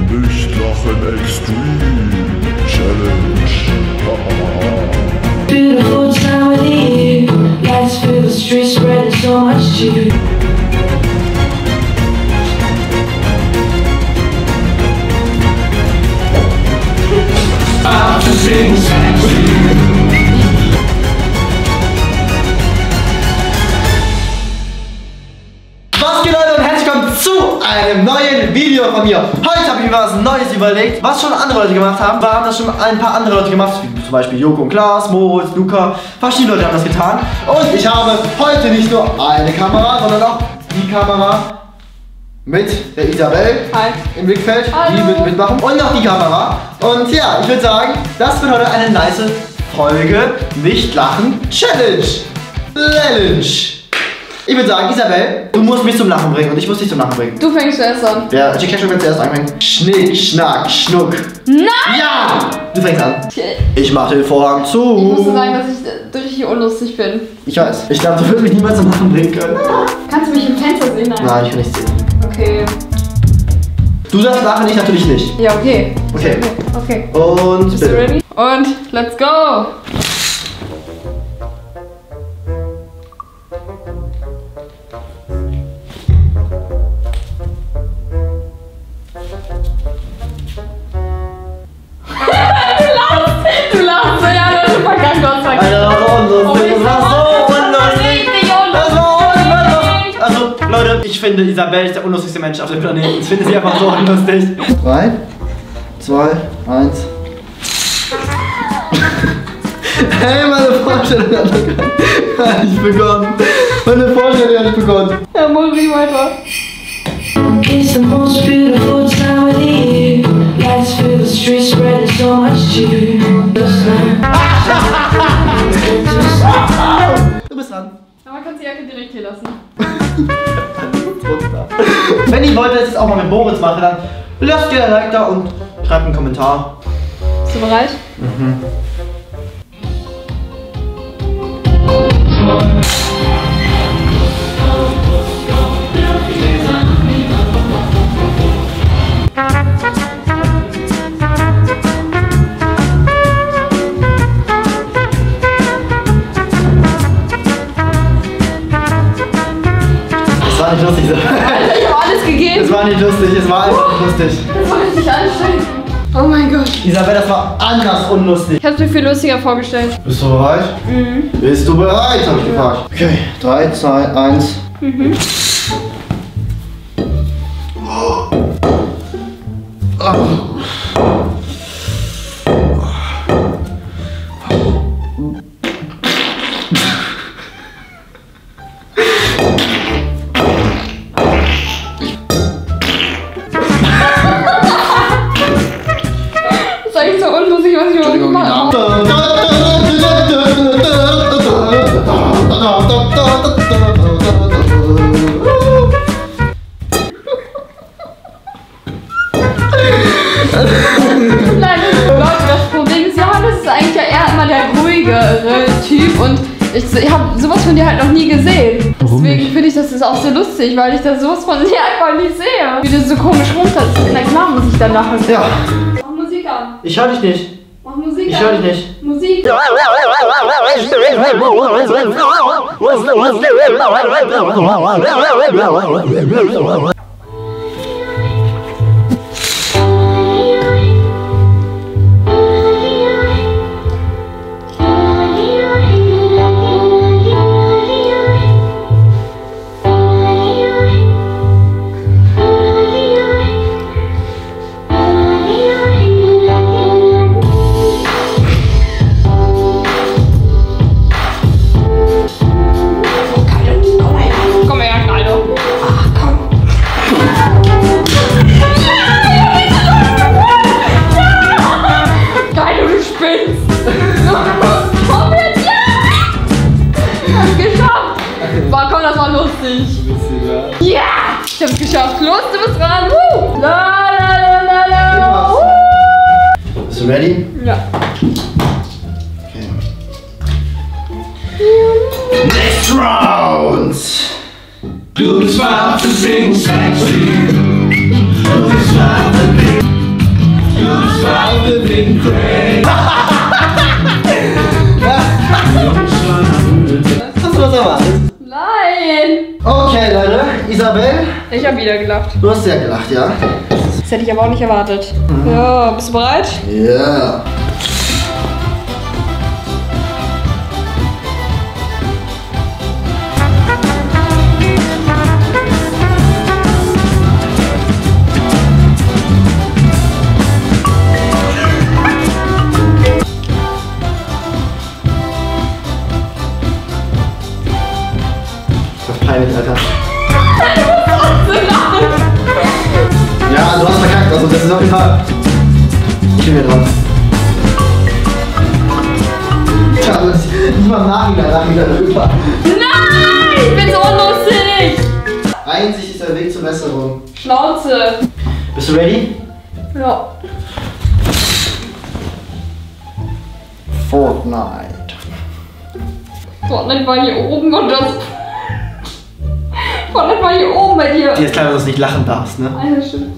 Nicht lachen Extreme Challenge. Beautiful time of the year. Lights fill the streets, spreading so much cheer. Was geht, Leute, und herzlich willkommen zu einem neuen Video von mir. Heute habe ich mir was Neues überlegt, was schon andere Leute gemacht haben. Da haben das schon ein paar andere Leute gemacht, wie zum Beispiel Joko und Klaas, Moritz, Luca. Verschiedene Leute haben das getan. Und ich habe heute nicht nur eine Kamera, sondern auch die Kamera mit der Isabel im Blickfeld, die wird mitmachen, und noch die Kamera. Und ja, ich würde sagen, das wird heute eine nice Folge Nicht Lachen Challenge. Ich würde sagen, Isabel, du musst mich zum Lachen bringen und ich muss dich zum Lachen bringen. Du fängst zuerst an. Ja, ich kann schon zuerst anfangen. Schnick, schnack, schnuck. Nein! Ja! Du fängst an. Ich mach den Vorhang zu. Ich muss sagen, dass ich richtig unlustig bin. Ich weiß. Ich glaube, du würdest mich niemals zum Lachen bringen können. Kannst du mich im Fenster sehen? Nein, ich kann nicht sehen. Okay. Du darfst lachen, ich natürlich nicht. Ja, okay. Okay. Okay. Und Bist du ready? Und let's go! Du lachst, ja, das ist vergangen, Gott sei Dank. Das war so unlustig. Das war unlustig. Also, Leute, ich finde, Isabel ist der unlustigste Mensch auf dem Planeten. Ich finde sie einfach so unlustig. 3, 2, 1. Hey, meine Vorstellung hat noch gar nicht begonnen. Meine Vorstellung hat nicht begonnen. Ja, Mori, weiter. It's the most beautiful time of the year. Lights fill the streets, spreading so much cheer. Du bist dran. Aber man kann die Jacke direkt hier lassen. Wenn ihr wollt, dass ich es auch mal mit Moritz mache, dann lasst ihr ein Like da und schreibt einen Kommentar. Bist du bereit? Mhm. Das war nicht lustig. Ich hab alles gegeben. Das war nicht lustig, es war einfach nicht lustig. Das war richtig anstrengend. Oh mein Gott. Isabel, das war anders unlustig. Ich hab's mir viel lustiger vorgestellt. Bist du bereit? Mhm. Bist du bereit, habe ich gefragt. Okay, 3, 2, 1. Mhm. Das ist eigentlich so unlustig, was ich überhaupt mache. Nein, Leute, das Problem ist, Johannes ist eigentlich ja eher immer der ruhigere Typ und ich habe sowas von dir halt noch nie gesehen. Deswegen finde ich das auch so lustig, weil ich das sowas von dir einfach nicht sehe. Wie du so komisch runterst. Na klar muss ich dann lachen. Ja. Mach Musik an. Ich höre dich nicht. Mach Musik an. Ich höre dich nicht. Musik. Komm her, Alter. Ach, komm. Geil, du spinnst. Komm jetzt, ja. Hab's geschafft. War, komm, das war lustig. Ja. Ich hab's geschafft. Los, du bist dran. La, la, la, la, la. Bist du ready? Ja. Okay. Next round! Du bist wahr für Sing Sexy. Du bist wahr für Isabel, Ich habe wieder gelacht. du hast ja gelacht, ja? Das hätte ich aber auch nicht erwartet. Ja, bist du bereit? Ja. Das ist peinlich, Alter. Ja, du hast verkackt, also das ist auf jeden Fall. Ich bin mir dran. Ja, aber das ist nicht mal im Nachhinein darüber. Nein! Ich bin so unlustig! Einzig ist der Weg zur Besserung. Schnauze. Bist du ready? Ja. Fortnite. Fortnite war hier oben und das. Fortnite war hier oben bei dir. Dir ist klar, dass du nicht lachen darfst, ne? Alter, stimmt.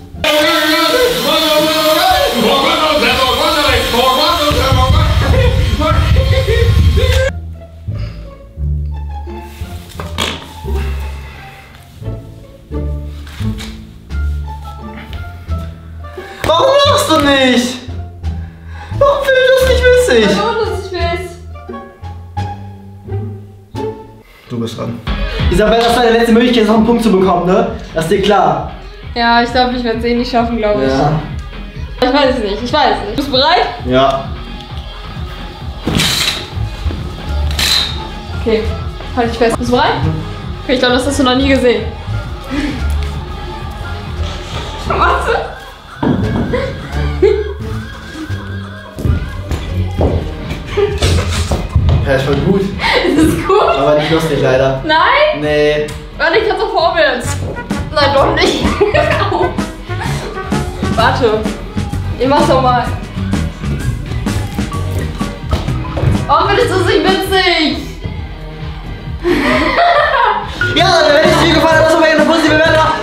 Warum lachst du nicht? Warum findest du das nicht witzig? Weil du unlustig bist. Du bist dran. Isabel, das war deine letzte Möglichkeit, noch einen Punkt zu bekommen, ne? Das ist dir klar. Ja, ich glaube, ich werde es eh nicht schaffen, glaube ich. Ja. Ich weiß es nicht, ich weiß es nicht. Bist du bereit? Ja. Okay, halt dich fest. Bist du bereit? Okay, ich glaube, das hast du noch nie gesehen. Warte. Ja, ist voll gut. Ist es gut? Aber nicht lustig, leider. Nein? Nee. Warte, ich kann so vorwärts. Nein, doch nicht. Warte. Ich mach's doch mal. Warum findest du es nicht witzig? Ja, wenn es dir gefallen hat, lasst doch mal eine positive Bewertung.